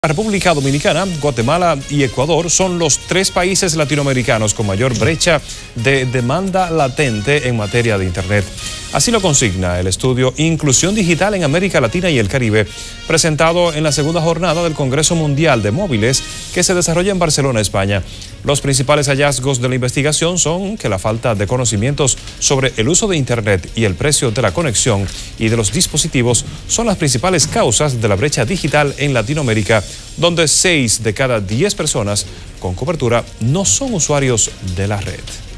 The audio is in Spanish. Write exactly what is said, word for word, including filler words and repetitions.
La República Dominicana, Guatemala y Ecuador son los tres países latinoamericanos con mayor brecha de demanda latente en materia de Internet. Así lo consigna el estudio Inclusión Digital en América Latina y el Caribe, presentado en la segunda jornada del Congreso Mundial de Móviles que se desarrolla en Barcelona, España. Los principales hallazgos de la investigación son que la falta de conocimientos sobre el uso de Internet y el precio de la conexión y de los dispositivos son las principales causas de la brecha digital en Latinoamérica, donde seis de cada diez personas con cobertura no son usuarios de la red.